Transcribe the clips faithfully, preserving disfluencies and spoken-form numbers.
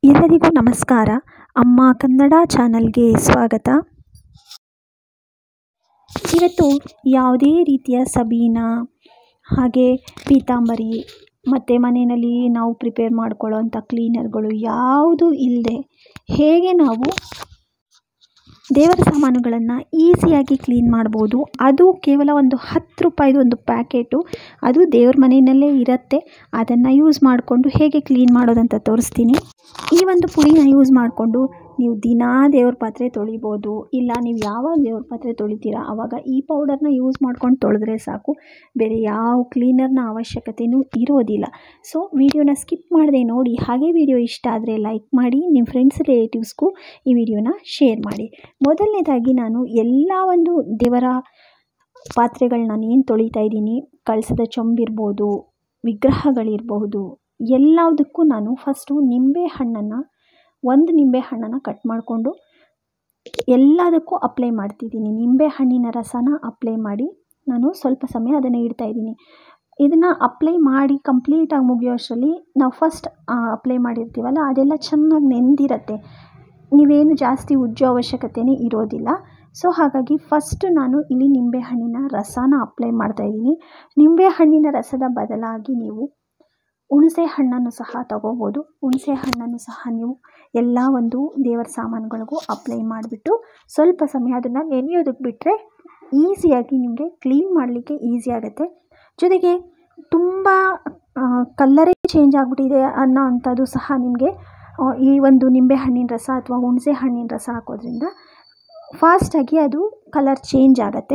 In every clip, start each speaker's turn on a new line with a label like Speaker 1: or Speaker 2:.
Speaker 1: ಎಲ್ಲರಿಗೂ ನಮಸ್ಕಾರ. ಅಮ್ಮ ಕನ್ನಡ ಚಾನಲ್ಗೆ ಸ್ವಾಗತ. ಇವತ್ತು ಯಾವುದೇ ರೀತಿಯ ಸಬೀನ ಹಾಗೆ ಪೀತಾಂಬರಿ ಮತ್ತು ಮನೆಯಲ್ಲಿ ನಾವು ಪ್ರಿಪೇರ್ ಮಾಡ್ಕೊಳ್ಳೋವಂಥ ಕ್ಲೀನರ್ಗಳು ಯಾವುದೂ ಇಲ್ಲದೆ ಹೇಗೆ ನಾವು ದೇವರ ಸಾಮಾನುಗಳನ್ನು ಈಸಿಯಾಗಿ ಕ್ಲೀನ್ ಮಾಡ್ಬೋದು, ಅದು ಕೇವಲ ಒಂದು ಹತ್ತು ರೂಪಾಯಿದು ಒಂದು ಪ್ಯಾಕೆಟು, ಅದು ದೇವ್ರ ಮನೆಯಲ್ಲೇ ಇರುತ್ತೆ. ಅದನ್ನು ಯೂಸ್ ಮಾಡಿಕೊಂಡು ಹೇಗೆ ಕ್ಲೀನ್ ಮಾಡೋದಂತ ತೋರಿಸ್ತೀನಿ. ಈ ಒಂದು ಪುಡಿನ ಯೂಸ್ ಮಾಡಿಕೊಂಡು ನೀವು ದಿನಾ ದೇವ್ರ ಪಾತ್ರೆ ತೊಳಿಬೋದು. ಇಲ್ಲ ನೀವು ಯಾವಾಗ ದೇವ್ರ ಪಾತ್ರೆ ತೊಳಿತೀರಾ ಆವಾಗ ಈ ಪೌಡರ್ನ ಯೂಸ್ ಮಾಡ್ಕೊಂಡು ತೊಳೆದ್ರೆ ಸಾಕು, ಬೇರೆ ಯಾವ ಕ್ಲೀನರ್ನ ಅವಶ್ಯಕತೆಯೂ ಇರೋದಿಲ್ಲ. ಸೊ ವಿಡಿಯೋನ ಸ್ಕಿಪ್ ಮಾಡದೆ ನೋಡಿ. ಹಾಗೆ ವಿಡಿಯೋ ಇಷ್ಟ ಆದರೆ ಲೈಕ್ ಮಾಡಿ, ನಿಮ್ಮ ಫ್ರೆಂಡ್ಸ್ ರಿಲೇಟಿವ್ಸ್ಗೂ ಈ ವಿಡಿಯೋನ ಶೇರ್ ಮಾಡಿ. ಮೊದಲನೇದಾಗಿ ನಾನು ಎಲ್ಲ ಒಂದು ದೇವರ ಪಾತ್ರೆಗಳು ನಾನು ಏನು ತೊಳಿತಾ ಇದ್ದೀನಿ, ಕಳಸದ ಚೊಂಬಿರ್ಬೋದು, ವಿಗ್ರಹಗಳಿರಬಹುದು, ಎಲ್ಲದಕ್ಕೂ ನಾನು ಫಸ್ಟು ನಿಂಬೆ ಹಣ್ಣನ್ನು ಒಂದು ನಿಂಬೆ ಹಣ್ಣನ್ನು ಕಟ್ ಮಾಡಿಕೊಂಡು ಎಲ್ಲದಕ್ಕೂ ಅಪ್ಲೈ ಮಾಡ್ತಿದ್ದೀನಿ. ನಿಂಬೆ ಹಣ್ಣಿನ ರಸನ ಅಪ್ಲೈ ಮಾಡಿ ನಾನು ಸ್ವಲ್ಪ ಸಮಯ ಅದನ್ನು ಇಡ್ತಾಯಿದ್ದೀನಿ. ಇದನ್ನು ಅಪ್ಲೈ ಮಾಡಿ ಕಂಪ್ಲೀಟಾಗಿ ಮುಗಿಯೋಷ್ಟರಲ್ಲಿ ನಾವು ಫಸ್ಟ್ ಅಪ್ಲೈ ಮಾಡಿರ್ತೀವಲ್ಲ ಅದೆಲ್ಲ ಚೆನ್ನಾಗಿ ನೆಂದಿರುತ್ತೆ, ನೀವೇನು ಜಾಸ್ತಿ ಉಜ್ಜೋ ಅವಶ್ಯಕತೆಯೇ ಇರೋದಿಲ್ಲ. ಸೊ ಹಾಗಾಗಿ ಫಸ್ಟ್ ನಾನು ಇಲ್ಲಿ ನಿಂಬೆ ಹಣ್ಣಿನ ರಸನ ಅಪ್ಲೈ ಮಾಡ್ತಾಯಿದ್ದೀನಿ. ನಿಂಬೆ ಹಣ್ಣಿನ ರಸದ ಬದಲಾಗಿ ನೀವು ಹುಣಸೆ ಹಣ್ಣನ್ನು ಸಹ ತಗೋಬೋದು. ಹುಣಸೆ ಹಣ್ಣನ್ನು ಸಹ ನೀವು ಎಲ್ಲ ಒಂದು ದೇವರ ಸಾಮಾನುಗಳಿಗೂ ಅಪ್ಲೈ ಮಾಡಿಬಿಟ್ಟು ಸ್ವಲ್ಪ ಸಮಯ ಅದನ್ನು ನೆನೆಯೋದಕ್ಕೆ ಬಿಟ್ಟರೆ ಈಸಿಯಾಗಿ ನಿಮಗೆ ಕ್ಲೀನ್ ಮಾಡಲಿಕ್ಕೆ ಈಸಿ ಆಗುತ್ತೆ. ಜೊತೆಗೆ ತುಂಬ ಕಲ್ಲರೇ ಚೇಂಜ್ ಆಗಿಬಿಟ್ಟಿದೆ ಅನ್ನೋ ಅಂಥದ್ದು ಸಹ ನಿಮಗೆ ಈ ಒಂದು ನಿಂಬೆ ಹಣ್ಣಿನ ರಸ ಅಥವಾ ಹುಣಸೆ ಹಣ್ಣಿನ ರಸ ಹಾಕೋದ್ರಿಂದ ಫಾಸ್ಟಾಗಿ ಅದು ಕಲರ್ ಚೇಂಜ್ ಆಗುತ್ತೆ.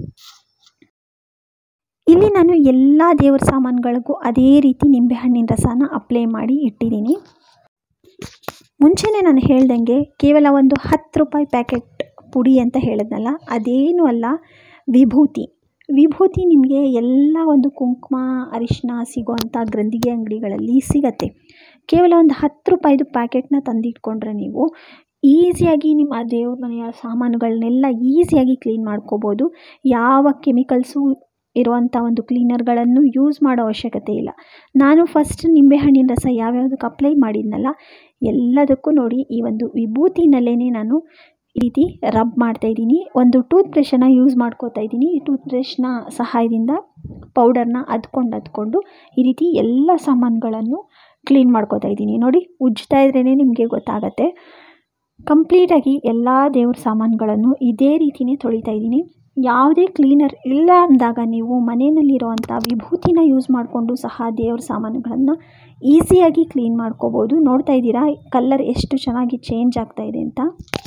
Speaker 1: ಇಲ್ಲಿ ನಾನು ಎಲ್ಲ ದೇವರ ಸಾಮಾನುಗಳಿಗೂ ಅದೇ ರೀತಿ ನಿಂಬೆಹಣ್ಣಿನ ರಸನ ಅಪ್ಲೈ ಮಾಡಿ ಇಟ್ಟಿದ್ದೀನಿ. ಮುಂಚೆನೇ ನಾನು ಹೇಳ್ದಂಗೆ ಕೇವಲ ಒಂದು ಹತ್ತು ರೂಪಾಯಿ ಪ್ಯಾಕೆಟ್ ಪುಡಿ ಅಂತ ಹೇಳಿದ್ನಲ್ಲ, ಅದೇನೂ ಅಲ್ಲ, ವಿಭೂತಿ. ವಿಭೂತಿ ನಿಮಗೆ ಎಲ್ಲ ಒಂದು ಕುಂಕುಮ ಅರಿಶಿನ ಸಿಗೋವಂಥ ಗ್ರಂಥಿಗೆ ಅಂಗಡಿಗಳಲ್ಲಿ ಸಿಗತ್ತೆ. ಕೇವಲ ಒಂದು ಹತ್ತು ರೂಪಾಯಿದು ಪ್ಯಾಕೆಟ್ನ ತಂದಿಟ್ಕೊಂಡ್ರೆ ನೀವು ಈಸಿಯಾಗಿ ನಿಮ್ಮ ದೇವ್ರ ಮನೆಯ ಸಾಮಾನುಗಳನ್ನೆಲ್ಲ ಈಸಿಯಾಗಿ ಕ್ಲೀನ್ ಮಾಡ್ಕೋಬೋದು. ಯಾವ ಕೆಮಿಕಲ್ಸು ಇರುವಂಥ ಒಂದು ಕ್ಲೀನರ್ಗಳನ್ನು ಯೂಸ್ ಮಾಡೋ ಅವಶ್ಯಕತೆ ಇಲ್ಲ. ನಾನು ಫಸ್ಟ್ ನಿಂಬೆಹಣ್ಣಿನ ರಸ ಯಾವ್ಯಾವುದಕ್ಕೆ ಅಪ್ಲೈ ಮಾಡಿದ್ನಲ್ಲ ಎಲ್ಲದಕ್ಕೂ ನೋಡಿ ಈ ಒಂದು ವಿಭೂತಿನಲ್ಲೇ ನಾನು ಈ ರೀತಿ ರಬ್ ಮಾಡ್ತಾಯಿದ್ದೀನಿ. ಒಂದು ಟೂತ್ ಬ್ರಷನ್ನು ಯೂಸ್ ಮಾಡ್ಕೋತಾ ಇದ್ದೀನಿ. ಈ ಟೂತ್ ಬ್ರಷ್ನ ಸಹಾಯದಿಂದ ಪೌಡರ್ನ ಅದ್ಕೊಂಡು ಅದ್ಕೊಂಡು ಈ ರೀತಿ ಎಲ್ಲ ಸಾಮಾನುಗಳನ್ನು ಕ್ಲೀನ್ ಮಾಡ್ಕೋತಾ ಇದ್ದೀನಿ. ನೋಡಿ, ಉಜ್ಜ್ತಾ ಇದ್ರೇ ನಿಮಗೆ ಗೊತ್ತಾಗತ್ತೆ. ಕಂಪ್ಲೀಟಾಗಿ ಎಲ್ಲ ದೇವ್ರ ಸಾಮಾನುಗಳನ್ನು ಇದೇ ರೀತಿಯೇ ತೊಳಿತಾ ಇದ್ದೀನಿ. ಯಾವುದೇ ಕ್ಲೀನರ್ ಇಲ್ಲ ಅಂದಾಗ ನೀವು ಮನೆಯಲ್ಲಿರುವಂಥ ವಿಭೂತಿನ ಯೂಸ್ ಮಾಡಿಕೊಂಡು ಸಹ ದೇವ್ರ ಸಾಮಾನುಗಳನ್ನು ಈಸಿಯಾಗಿ ಕ್ಲೀನ್ ಮಾಡ್ಕೋಬೋದು. ನೋಡ್ತಾ ಇದ್ದೀರಾ ಕಲರ್ ಎಷ್ಟು ಚೆನ್ನಾಗಿ ಚೇಂಜ್ ಆಗ್ತಾ ಇದೆ ಅಂತ.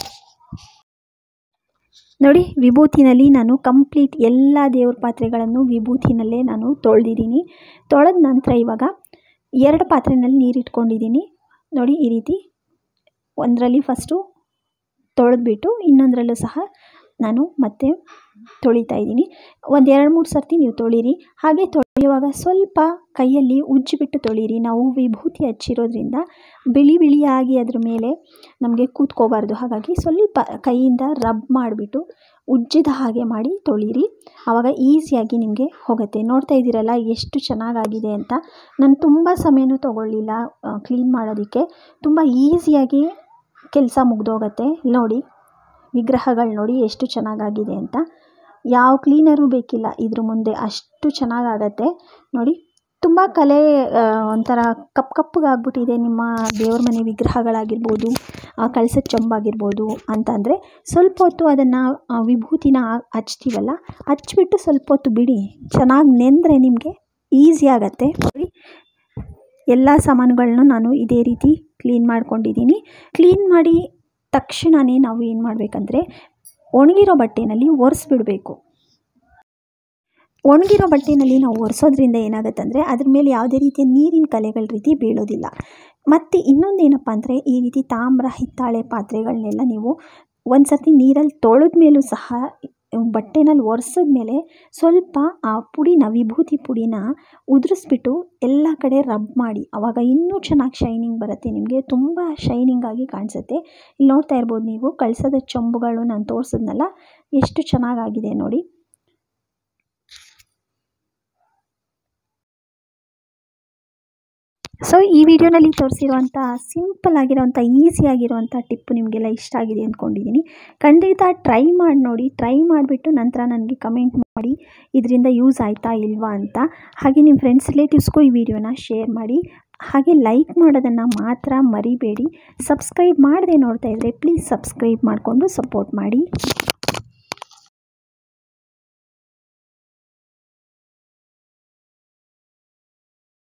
Speaker 1: ನೋಡಿ, ವಿಭೂತಿನಲ್ಲಿ ನಾನು ಕಂಪ್ಲೀಟ್ ಎಲ್ಲ ದೇವ್ರ ಪಾತ್ರೆಗಳನ್ನು ವಿಭೂತಿನಲ್ಲೇ ನಾನು ತೊಳೆದಿದ್ದೀನಿ. ತೊಳೆದ ನಂತರ ಇವಾಗ ಎರಡು ಪಾತ್ರೆಯಲ್ಲಿ ನೀರು ಇಟ್ಕೊಂಡಿದ್ದೀನಿ. ನೋಡಿ, ಈ ರೀತಿ ಒಂದರಲ್ಲಿ ಫಸ್ಟು ತೊಳೆದ್ಬಿಟ್ಟು ಇನ್ನೊಂದರಲ್ಲೂ ಸಹ ನಾನು ಮತ್ತೆ ತೊಳಿತಾ ಇದ್ದೀನಿ. ಒಂದು ಎರಡು ಮೂರು ಸರ್ತಿ ನೀವು ತೊಳೀರಿ. ಹಾಗೆ ತೊಳೆಯುವಾಗ ಸ್ವಲ್ಪ ಕೈಯಲ್ಲಿ ಉಜ್ಜಿಬಿಟ್ಟು ತೊಳೀರಿ. ನಾವು ವಿಭೂತಿ ಹಚ್ಚಿರೋದ್ರಿಂದ ಬಿಳಿ ಬಿಳಿಯಾಗಿ ಅದ್ರ ಮೇಲೆ ನಮಗೆ ಕೂತ್ಕೋಬಾರ್ದು. ಹಾಗಾಗಿ ಸ್ವಲ್ಪ ಕೈಯಿಂದ ರಬ್ ಮಾಡಿಬಿಟ್ಟು ಉಜ್ಜಿದ ಹಾಗೆ ಮಾಡಿ ತೊಳೀರಿ. ಆವಾಗ ಈಸಿಯಾಗಿ ನಿಮಗೆ ಹೋಗುತ್ತೆ. ನೋಡ್ತಾ ಇದ್ದೀರಲ್ಲ ಎಷ್ಟು ಚೆನ್ನಾಗಾಗಿದೆ ಅಂತ. ನಾನು ತುಂಬ ಸಮಯನೂ ತೊಗೊಳ್ಳಿಲ್ಲ ಕ್ಲೀನ್ ಮಾಡೋದಕ್ಕೆ, ತುಂಬ ಈಸಿಯಾಗಿ ಕೆಲಸ ಮುಗ್ದೋಗುತ್ತೆ. ನೋಡಿ, ವಿಗ್ರಹಗಳು ನೋಡಿ ಎಷ್ಟು ಚೆನ್ನಾಗಾಗಿದೆ ಅಂತ. ಯಾವ ಕ್ಲೀನರೂ ಬೇಕಿಲ್ಲ ಇದ್ರ ಮುಂದೆ, ಅಷ್ಟು ಚೆನ್ನಾಗಾಗತ್ತೆ. ನೋಡಿ, ತುಂಬ ಕಲೆ ಒಂಥರ ಕಪ್ಪು ಕಪ್ಪಗಾಗ್ಬಿಟ್ಟಿದೆ ನಿಮ್ಮ ದೇವ್ರ ಮನೆ ವಿಗ್ರಹಗಳಾಗಿರ್ಬೋದು, ಕಳಸದ ಚೊಂಬಾಗಿರ್ಬೋದು ಅಂತಂದರೆ ಸ್ವಲ್ಪ ಹೊತ್ತು ಅದನ್ನು ವಿಭೂತಿನ ಹಚ್ತೀವಲ್ಲ ಹಚ್ಬಿಟ್ಟು ಸ್ವಲ್ಪ ಹೊತ್ತು ಬಿಡಿ, ಚೆನ್ನಾಗಿ ನೆಂದರೆ ನಿಮಗೆ ಈಸಿ ಆಗುತ್ತೆ. ನೋಡಿ, ಎಲ್ಲ ಸಾಮಾನುಗಳನ್ನೂ ನಾನು ಇದೇ ರೀತಿ ಕ್ಲೀನ್ ಮಾಡ್ಕೊಂಡಿದ್ದೀನಿ. ಕ್ಲೀನ್ ಮಾಡಿ ತಕ್ಷಣವೇ ನಾವು ಏನು ಮಾಡಬೇಕಂದ್ರೆ ಒಣಗಿರೋ ಬಟ್ಟೆಯಲ್ಲಿ ಒರೆಸ್ಬಿಡಬೇಕು. ಒಣಗಿರೋ ಬಟ್ಟೆಯಲ್ಲಿ ನಾವು ಒರೆಸೋದ್ರಿಂದ ಏನಾಗುತ್ತಂದರೆ ಅದ್ರ ಮೇಲೆ ಯಾವುದೇ ರೀತಿಯ ನೀರಿನ ಕಲೆಗಳ ರೀತಿ ಬೀಳೋದಿಲ್ಲ. ಮತ್ತು ಇನ್ನೊಂದೇನಪ್ಪ ಅಂದರೆ ಈ ರೀತಿ ತಾಮ್ರ ಹಿತ್ತಾಳೆ ಪಾತ್ರೆಗಳನ್ನೆಲ್ಲ ನೀವು ಒಂದು ಸರ್ತಿ ನೀರಲ್ಲಿ ತೊಳೆದ ಮೇಲೂ ಸಹ ಬಟ್ಟೆನಲ್ಲಿ ಒರೆಸಿದ ಮೇಲೆ ಸ್ವಲ್ಪ ಆ ಪುಡಿನ ವಿಭೂತಿ ಪುಡಿನ ಉದುರಿಸ್ಬಿಟ್ಟು ಎಲ್ಲ ಕಡೆ ರಬ್ ಮಾಡಿ, ಆವಾಗ ಇನ್ನೂ ಚೆನ್ನಾಗಿ ಶೈನಿಂಗ್ ಬರುತ್ತೆ. ನಿಮಗೆ ತುಂಬ ಶೈನಿಂಗಾಗಿ ಕಾಣಿಸುತ್ತೆ. ಇಲ್ಲಿ ನೋಡ್ತಾ ಇರ್ಬೋದು ನೀವು ಕಳಸದ ಚೊಂಬುಗಳು ನಾನು ತೋರಿಸಿದ್ನಲ್ಲ ಎಷ್ಟು ಚೆನ್ನಾಗಾಗಿದೆ ನೋಡಿ. ಸೊ ಈ ವಿಡಿಯೋನಲ್ಲಿ ತೋರಿಸಿರುವಂಥ ಸಿಂಪಲ್ ಆಗಿರೋವಂಥ ಈಸಿ ಆಗಿರುವಂಥ ಟಿಪ್ಪು ನಿಮಗೆಲ್ಲ ಇಷ್ಟ ಆಗಿದೆ ಅಂದ್ಕೊಂಡಿದ್ದೀನಿ. ಖಂಡಿತ ಟ್ರೈ ಮಾಡಿ ನೋಡಿ. ಟ್ರೈ ಮಾಡಿಬಿಟ್ಟು ನಂತರ ನನಗೆ ಕಮೆಂಟ್ ಮಾಡಿ ಇದರಿಂದ ಯೂಸ್ ಆಯಿತಾ ಇಲ್ವಾ ಅಂತ. ಹಾಗೆ ನಿಮ್ಮ ಫ್ರೆಂಡ್ಸ್ ರಿಲೇಟಿವ್ಸ್ಗೂ ಈ ವಿಡಿಯೋನ ಶೇರ್ ಮಾಡಿ. ಹಾಗೆ ಲೈಕ್ ಮಾಡೋದನ್ನು ಮಾತ್ರ ಮರಿಬೇಡಿ. ಸಬ್ಸ್ಕ್ರೈಬ್ ಮಾಡದೆ ನೋಡ್ತಾ ಇದ್ದರೆ ಪ್ಲೀಸ್ ಸಬ್ಸ್ಕ್ರೈಬ್ ಮಾಡಿಕೊಂಡು ಸಪೋರ್ಟ್ ಮಾಡಿ.